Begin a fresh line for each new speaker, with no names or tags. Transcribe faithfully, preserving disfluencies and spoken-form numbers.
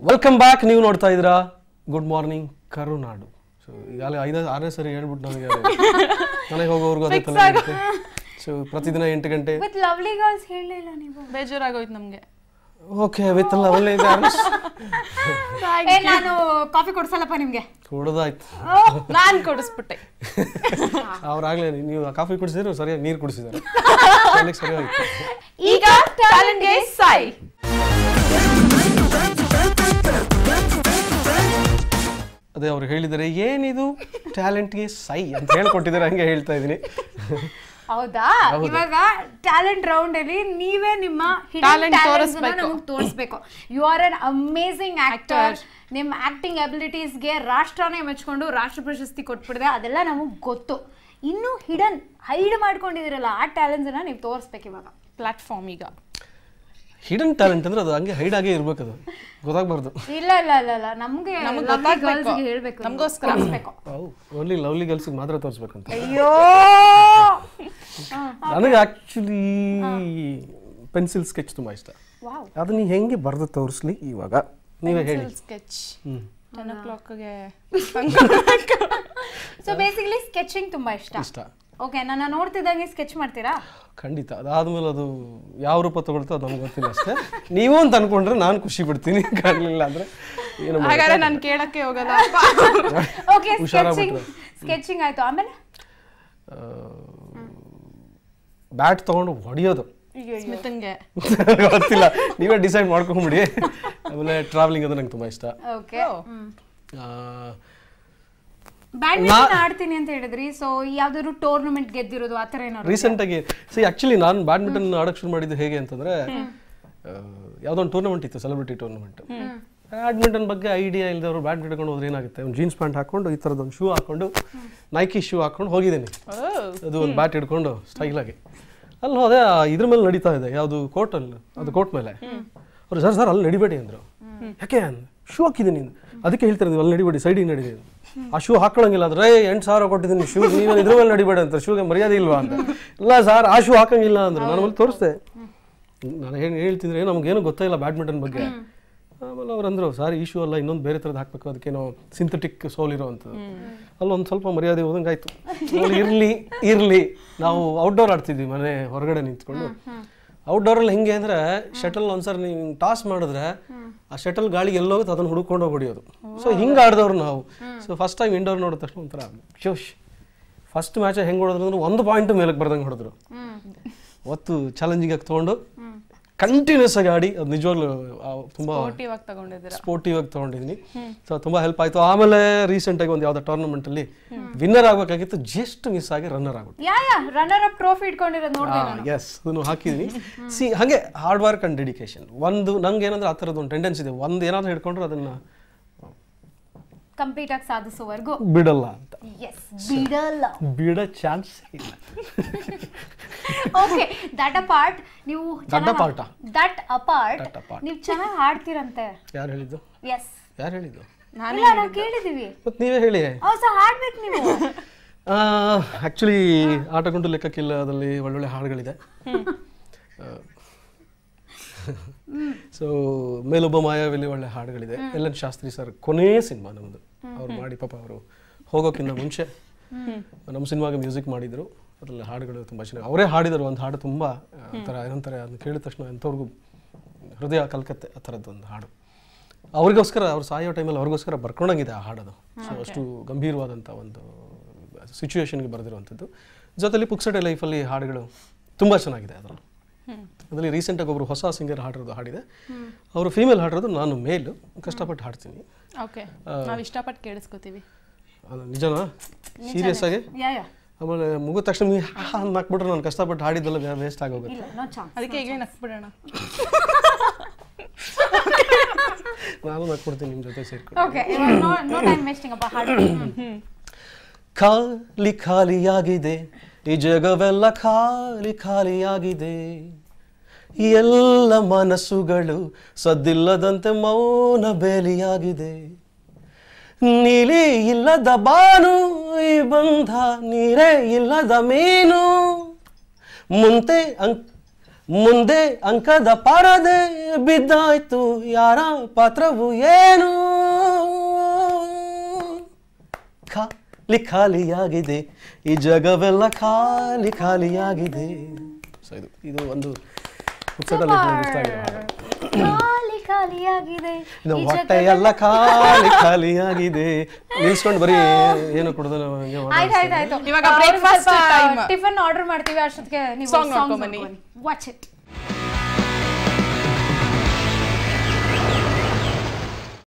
Welcome back. ನೀವು ನೋಡ್ತಾ ಇದ್ದೀರಾ ಗುಡ್ ಮಾರ್ನಿಂಗ್ ಕರುನಾಡು. ಸೊ ಈಗಾಗಲೇ ಐದು ಆರನೇ ಸರಿ ಹೇಳ್ಬಿಟ್ಟು ನನಗೆ ಮನೆಗೆ ಹೋಗೋರ್ಗು ಅದೇ ತಲೆ ಇರುತ್ತೆ. ಸೊ ಪ್ರತಿದಿನ ಎಂಟು ಗಂಟೆ
ವಿತ್ ಲವ್ಲಿ ಗರ್ಲ್ಸ್ ಹೇಳಲಿಲ್ಲ ನೀವು.
ಬೇಜಾರಾಗೋಯ್ತು ನಮಗೆ.
Okay with lovely girls.
ಏ ನಾನು ಕಾಫಿ ಕೊಡ್ಸಲ್ಲಪ್ಪ ನಿಮಗೆ.
ಕೊಡೋದಾಯ್ತು,
ನಾನು ಕೊಡಿಸ್ಬಿಟ್ಟೆ.
ಅವ್ರಾಗ್ಲೇ ನೀವು ಕಾಫಿ ಕುಡಿಸಿದ್ರು ಸರಿಯಾಗಿ ನೀರು ಕುಡಿಸಿದ್ದಾರೆ, ಸರಿಯಾಗಿತ್ತು.
ಈಗ ಟ್ಯಾಲೆಂಟ್ಗೆ ಸೈ.
ಅದೇ ಅವ್ರು ಹೇಳಿದ್ದಾರೆ ಏನಿದು ಟ್ಯಾಲೆಂಟ್ಗೆ ಸೈ ಅಂತ ಹೇಳ್ಕೊಟ್ಟಿದ್ದಾರೆ, ಹಂಗೆ ಹೇಳ್ತಾ ಇದ್ದೀನಿ.
ಹೌದಾ? ಇವಾಗ ಟ್ಯಾಲೆಂಟ್ ರೌಂಡ್ ಅಲ್ಲಿ ನೀವೇ ನಿಮ್ಮ ಹಿಡನ್ ಟ್ಯಾಲೆಂಟ್ಸ್ ಅನ್ನು ನಮಗೆ ತೋರಿಸಬೇಕು. You are an amazing actor. ನಿಮ್ಮ ಆಕ್ಟಿಂಗ್ ಅಬಿಲಿಟೀಸ್ ಗೆ ರಾಷ್ಟ್ರನೇ ಮೆಚ್ಕೊಂಡು ರಾಷ್ಟ್ರ ಪ್ರಶಸ್ತಿ ಕೊಟ್ಬಿಡಿದೆ, ಅದೆಲ್ಲ ನಮಗೆ ಗೊತ್ತು. ಇನ್ನು ಹಿಡನ್ ಹೈಡ್ ಮಾಡ್ಕೊಂಡಿದಿರಲ್ಲ ಆ ಟ್ಯಾಲೆಂಟ್ಸ್ ಅನ್ನ ನೀವು ತೋರಿಸಬೇಕು ಇವಾಗ
ಪ್ಲಾಟ್ಫಾರ್ಮ್. ಈಗ
ಹಿಡನ್ ಟ್ಯಾಲೆಂಟ್ ಅಂದ್ರೆ ಅದು ಹಂಗೆ ಹೈಡ್ ಆಗೇ ಇರ್ಬೇಕು, ಅದು ಗೊತ್ತಾಗಬಾರ್ದು.
ಇಲ್ಲ ಇಲ್ಲ ಇಲ್ಲ ಇಲ್ಲ ನಮಗೆ ಗರ್ಲ್ಸ್ ಗೆ ಹೇಳಬೇಕು,
ನಮಗೋಸ್ಕರ
ಓನ್ಲಿ ಲವ್ಲಿ ಗರ್ಲ್ಸ್ ಮಾತ್ರ ತೋರಿಸ್ಬೇಕಂತ.
ಅಯ್ಯೋ
ನನಗೆ ಆಕ್ಚುಲಿ ಪೆನ್ಸಿಲ್ ಸ್ಕೆಚ್ ತುಂಬಾ ಇಷ್ಟ. ಅದು ನೀವು ಹೆಂಗೆ ಬರೆದು ತೋರಿಸ್ಲಿ ಇವಾಗ ನೀವೇ ಹೇಳಿ.
ಸ್ಕೆಚ್ ಟೆನ್ ಓ ಕ್ಲಾಕ್ಗೆ.
ಸೊ ಬೇಸಿಕಲಿ ಸ್ಕೆಚಿಂಗ್ ತುಂಬಾ ಇಷ್ಟ.
ಇಷ್ಟ.
ಓಕೆ, ನನ್ನ ನೋಡ್ತಿದ್ದಂಗೆ ಸ್ಕೆಚ್ ಮಾಡ್ತೀರಾ?
ಖಂಡಿತ. ಅದಾದ್ಮೇಲೆ ಅದು ಯಾವ ರೂಪ ತಗೊಳ್ತೋ ಅದು ನಮ್ಗೆ ಗೊತ್ತಿಲ್ಲ ಅಷ್ಟೇ. ನೀವು ಅಂತ ಅನ್ಕೊಂಡ್ರೆ ನಾನು ಖುಷಿ ಪಡ್ತೀನಿ, ಕಾಣಲಿಲ್ಲ ಅಂದ್ರೆ ಏನು
ಹಾಗಾದ್ರೆ ನಾನು ಕೇಳಕ್ಕೆ ಹೋಗಲ್ಲ.
ಓಕೆ, ಸ್ಕೆಚಿಂಗ್ ಸ್ಕೆಚಿಂಗ್ ಆಯ್ತು. ಆಮೇಲೆ
ಬ್ಯಾಟ್ ತಗೊಂಡು ಹೊಡಿಯೋದು
ಸ್ಮಿತನ್ಗೆ
ಗೊತ್ತಿಲ್ಲ, ನೀವೇ ಡಿಸೈಡ್ ಮಾಡ್ಕೊಂಡ್ಬಿಡಿ. ಆಮೇಲೆ ಟ್ರಾವೆಲಿಂಗ್ ಅದು ನಂಗೆ ತುಂಬಾ ಇಷ್ಟ.
ಓಕೆ, ಬ್ಯಾಡ್ಮಿಂಟನ್ ಆಡ್ತೀನಿ ಅಂತ ಹೇಳಿದ್ರಿ. ಸೊ ಯಾವ್ದಾದ್ರು ಟೂರ್ನಮೆಂಟ್ ಗೆದ್ದಿರೋದು ಆ ಥರ ಏನಾದ್ರು?
ರೀಸೆಂಟ್ ಆಗಿ ಸಿ ಆಕ್ಚುಲಿ ನಾನು ಬ್ಯಾಡ್ಮಿಂಟನ್ ಆಡಕ್ಕೆ ಶುರು ಮಾಡಿದ್ದು ಹೇಗೆ ಅಂತಂದ್ರೆ, ಯಾವುದೋ ಒಂದು ಟೂರ್ನಮೆಂಟ್ ಇತ್ತು, ಸೆಲೆಬ್ರಿಟಿ ಟೂರ್ನಮೆಂಟ್. ಬ್ಯಾಡ್ಮಿಂಟನ್ ಬಗ್ಗೆ ಐಡಿಯಾ ಇಲ್ಲದವರು ಬ್ಯಾಟ್ ಹಿಡ್ಕೊಂಡು ಹೋದ್ರೆ ಏನಾಗುತ್ತೆ, ಒಂದು ಜೀನ್ಸ್ ಪ್ಯಾಂಟ್ ಹಾಕೊಂಡು ಈ ಥರದ್ದು ಒಂದು ಶೂ ಹಾಕೊಂಡು ನೈಕಿ ಶೂ ಹಾಕೊಂಡು ಹೋಗಿದ್ದೀನಿ. ಅದು ಒಂದು ಬ್ಯಾಟ್ ಹಿಡ್ಕೊಂಡು ಸ್ಟೈಲಾಗಿ ಅಲ್ಲಿ ಹೋದೆ. ಇದ್ರ ಮೇಲೆ ನಡೀತಾ ಇದೆ, ಯಾವುದು ಕೋರ್ಟಲ್ಲಿ, ಅದು ಕೋರ್ಟ್ ಮೇಲೆ. ಅವ್ರು ಸರ್ ಸರ್ ಅಲ್ಲಿ ನಡಿಬೇಡಿ ಅಂದರು. ಯಾಕೆ ಶೂ ಹಾಕಿದ್ದೀನಿ, ಅದಕ್ಕೆ ಹೇಳ್ತಾರೆ ನೀವು ಅಲ್ಲಿ ನಡಿಬೇಡಿ, ಸೈಡಿಗೆ ನಡೀರಿ. ಆ ಶೂ ಹಾಕೊಳ್ಳಂಗಿಲ್ಲ ಅಂದ್ರೆ ಎಂಟು ಸಾವಿರ ಕೊಟ್ಟಿದ್ದೀನಿ ಶೂ, ನೀವು ಇದ್ರ ಮೇಲೆ ನಡಿಬೇಡಿ ಅಂತ. ಶೂಗೆ ಮರ್ಯಾದೆ ಇಲ್ವಾ ಅಂತ. ಇಲ್ಲ ಸರ್ ಆ ಶೂ ಹಾಕಂಗಿಲ್ಲ ಅಂದ್ರೆ ನಾನು ಅಲ್ಲಿ ತೋರಿಸ್ದೆ. ನಾನು ಏನು ಹೇಳ್ತಿದ್ರೆ ನಮಗೇನು ಗೊತ್ತಾಯಿಲ್ಲ ಬ್ಯಾಡ್ಮಿಂಟನ್ ಬಗ್ಗೆ. ಆಮೇಲೆ ಅವ್ರು ಅಂದರು ಸರ್ ಈ ಶೂ ಅಲ್ಲ, ಇನ್ನೊಂದು ಬೇರೆ ಥರದ್ದು ಹಾಕಬೇಕು, ಅದಕ್ಕೇನೋ ಸಿಂಥೆಟಿಕ್ ಸೋಲ್ ಇರೋವಂಥದ್ದು. ಅಲ್ಲೊಂದು ಸ್ವಲ್ಪ ಮರ್ಯಾದೆ ಹೋದಂಗೆ ಆಯಿತು. ಇರಲಿ ಇರಲಿ ನಾವು ಔಟ್ಡೋರ್ ಆಡ್ತಿದ್ವಿ, ಮನೆ ಹೊರಗಡೆ ನಿಂತ್ಕೊಂಡು. ಔಟ್ಡೋರಲ್ಲಿ ಹೆಂಗೆ ಅಂದರೆ ಶಟಲ್ ಒಂದ್ಸರಿ ನೀವು ಟಾಸ್ ಮಾಡಿದ್ರೆ ಆ ಶಟಲ್ ಗಾಳಿಗೆ ಎಲ್ಲೋಗುತ್ತೆ, ಅದನ್ನು ಹುಡುಕೊಂಡು ಹೋಗಿ ಹೊಡಿಯೋದು. ಸೊ ಹಿಂಗೆ ಆಡಿದವ್ರು ನಾವು. ಸೊ ಫಸ್ಟ್ ಟೈಮ್ ಇಂಡೋರ್ ನೋಡಿದ ತಕ್ಷಣ ಒಂಥರ ಜೋಶ್. ಫಸ್ಟ್ ಮ್ಯಾಚ್ ಹೆಂಗೆ ಹೊಡೆದ್ರು ಅಂದ್ರೆ ಒಂದು ಪಾಯಿಂಟ್ ಮೇಲಕ್ಕೆ ಬರ್ದಂಗೆ ಹೊಡೆದ್ರು. ಅವತ್ತು ಚಾಲೆಂಜಿಂಗ್ ಆಗಿ ತೊಗೊಂಡು ಕಂಟಿನ್ಯೂಸ್ ಆಗಿ ಆಡಿ ಅದು ನಿಜವಾಗ್ಲೂ ತುಂಬ ಸ್ಪೋರ್ಟಿವ್ ಆಗಿ ತೊಗೊಂಡಿದ್ದೀನಿ. ಸೊ ತುಂಬ ಹೆಲ್ಪ್ ಆಯಿತು. ಆಮೇಲೆ ರೀಸೆಂಟಾಗಿ ಒಂದು ಯಾವುದೋ ಟೂರ್ನಮೆಂಟಲ್ಲಿ ವಿನ್ನರ್ ಆಗಬೇಕಾಗಿತ್ತು, ಜಸ್ಟ್ ಮಿಸ್ ಆಗಿ ರನ್ನರ್ ಆಗ್ಬಿಟ್ಟು.
ರನ್ನರ್ ಅಪ್ ಟ್ರೋಫಿ ಇಟ್ಕೊಂಡಿರೋದು ನೋಡ್ದೆ.
ಎಸ್, ಅದನ್ನು ಹಾಕಿದ್ದೀನಿ. ಸಿ ಹಾಗೆ ಹಾರ್ಡ್ ವರ್ಕ್ ಆ್ಯಂಡ್ ಡೆಡಿಕೇಶನ್. ಒಂದು ನಂಗೆ ಏನಂದ್ರೆ ಆ ಥರದ್ದು ಒಂದು ಟೆಂಡೆನ್ಸಿ ಇದೆ, ಒಂದು ಏನಾದರೂ ಹಿಡ್ಕೊಂಡ್ರೆ ಅದನ್ನು
ಕಂಪ್ಲೀಟ್ ಆಗಿ ಸಾಧಿಸುವವರೆಗೂ
ಬಿಡಲ್ಲ ಅಂತ.
ಎಸ್, ಬಿಡಲ್ಲ,
ಬಿಡೋ ಚಾನ್ಸ್ ಇಲ್ಲ.
ಓಕೆ, ದಟ್ ಅಪಾರ್ಟ್ ನೀವು
ದಟ್ ಅಪಾರ್ಟ್
ದಟ್ ಅಪಾರ್ಟ್ ನೀವು ಚೆನ್ನಾಗಿ ಹಾಡ್ತೀರಂತೆ.
ಯಾರು ಹೇಳಿದ್ದು?
ಎಸ್,
ಯಾರು ಹೇಳಿದ್ದು?
ಇಲ್ಲ ನಾವು ಕೇಳಿದೀವಿ.
ಮತ್ತೆ ನೀವೇ ಹೇಳಿ.
ಹೌದು, ಹಾಡ್ಬೇಕು ನೀವು.
ಆ್ಯಕ್ಚುಲಿ ಆಟಗುಂಟು ಲೆಕ್ಕಕ್ಕಿಲ್ಲ ಅದರಲ್ಲಿ ಒಳ್ಳೊಳ್ಳೆ ಹಾಡುಗಳಿದೆ. ಸೊ ಮೇಲೊಬ್ಬ ಮಾಯಾವಿಲಿ ಒಳ್ಳೆ ಹಾಡುಗಳಿದೆ. ಎಲ್ ಎನ್ ಶಾಸ್ತ್ರಿ ಸರ್ ಕೊನೆ ಸಿನಿಮಾ ನಮ್ಮದು, ಅವ್ರು ಮಾಡಿ ಪಾಪ ಅವರು ಹೋಗೋಕ್ಕಿಂತ ಮುಂಚೆ ನಮ್ಮ ಸಿನಿಮಾಗೆ ಮ್ಯೂಸಿಕ್ ಮಾಡಿದರು. ಅದರಲ್ಲಿ ಹಾಡುಗಳು ತುಂಬ ಚೆನ್ನಾಗಿ ಅವರೇ ಹಾಡಿದರು. ಒಂದು ಹಾಡು ತುಂಬ ಒಂಥರ ಏನಂತಾರೆ, ಅದನ್ನ ಕೇಳಿದ ತಕ್ಷಣ ಎಂಥವ್ರಿಗೂ ಹೃದಯ ಕಲ್ಕತ್ತೆ ಆ ಥರದ್ದೊಂದು ಹಾಡು. ಅವ್ರಿಗೋಸ್ಕರ ಅವ್ರು ಸಾಯೋ ಟೈಮಲ್ಲಿ ಅವ್ರಿಗೋಸ್ಕರ ಬರ್ಕೊಂಡಂಗಿದೆ ಆ ಹಾಡೋದು. ಸೊ ಅಷ್ಟು ಗಂಭೀರವಾದಂಥ ಒಂದು ಸಿಚುವೇಶನ್ಗೆ ಬರೆದಿರುವಂಥದ್ದು. ಜೊತೆಲಿ ಪುಕ್ಸಟೆ ಲೈಫಲ್ಲಿ ಹಾಡುಗಳು ತುಂಬ ಚೆನ್ನಾಗಿದೆ. ಅದರಲ್ಲಿ ಅದರಲ್ಲಿ ರೀಸೆಂಟಾಗಿ ಒಬ್ಬರು ಹೊಸ ಸಿಂಗರ್ ಹಾಡಿರೋದು ಹಾಡಿದೆ. ಅವರು ಫೀಮೇಲ್ ಹಾಡಿರೋದು, ನಾನು ಮೇಲು ಕಷ್ಟಪಟ್ಟು ಹಾಡ್ತೀನಿ.
ಓಕೆ, ನಾವು ಇಷ್ಟಪಟ್ಟು ಕೇಳಿಸ್ಕೊತೀವಿ.
ನಿಜನಾ? ಸೀರಿಯಸ್ ಆಗಿ? ಆಮೇಲೆ ಮುಗಿದ ತಕ್ಷಣ ನೀವು ಹಾಕ್ಬಿಟ್ರೆ ನಾನು ಕಷ್ಟಪಟ್ಟು ಹಾಡಿದ್ದೆಲ್ಲ ವೇಸ್ಟ್ ಆಗೋಗುತ್ತೆ.
ಅದಕ್ಕೆ ಈಗಲೇ ನಕ್ಬಿಡೋಣ.
ನಾನು ನಕ್ಬಿಡ್ತೀನಿ ನಿಮ್ಮ ಜೊತೆ ಸೇರ್ಕೊಂಡು. ಖಾಲಿ ಖಾಲಿಯಾಗಿದೆ ಈ ಜಗವೆಲ್ಲ, ಖಾಲಿ ಖಾಲಿಯಾಗಿದೆ. ಎಲ್ಲ ಮನಸ್ಸುಗಳು ಸದ್ದಿಲ್ಲದಂತೆ ಮೌನ ಬೇಲಿಯಾಗಿದೆ. ನೀಲಿ ಇಲ್ಲದ ಬಾನು ಈ ಬಂಧ, ನೀರೇ ಇಲ್ಲದ ಮೀನು. ಮುಂತೆ ಅಂಕ್ ಮುಂದೆ ಅಂಕದ ಪಾರದೆ ಬಿದ್ದಾಯ್ತು ಯಾರ ಪಾತ್ರವು ಏನು ಖಾಲಿ ಖಾಲಿಯಾಗಿದೆ ಈ ಜಗವೆಲ್ಲ ಖಾಲಿ ಖಾಲಿಯಾಗಿದೆ. ಸೊ ಇದು ಇದು ಒಂದು ಪುಸ್ತಕದಲ್ಲಿ ಇಷ್ಟ ಆಗಿದೆ.
ಖಾಲಿ ಖಾಲಿಯಾಗಿದೆ
ಹೊಟ್ಟೆ ಎಲ್ಲ ಖಾಲಿ ಖಾಲಿಯಾಗಿದೆ ನಿಲ್ಸ್ಕೊಂಡು ಬರೀ ಏನು ಕೊಡೋದು
ಇವಾಗ ಬ್ರೇಕ್ಫಾಸ್ಟ್ ಟೈಮ್
ಟಿಫನ್ ಆರ್ಡರ್ ಮಾಡ್ತೀವಿ ಅಷ್ಟೊತ್ತಿಗೆ ನೀವು
ಸಾಂಗ್ ನೋಡ್ಕೊಂಡ್ ಬನ್ನಿ.
Watch it.